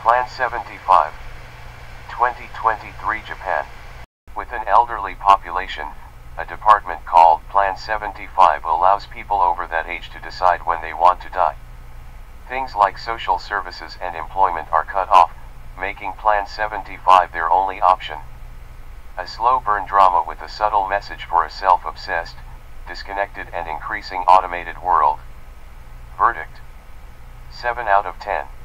Plan 75. 2023 Japan. With an elderly population, a department called Plan 75 allows people over that age to decide when they want to die. Things like social services and employment are cut off, making Plan 75 their only option. A slow burn drama with a subtle message for a self-obsessed, disconnected and increasing automated world. Verdict: 7 out of 10.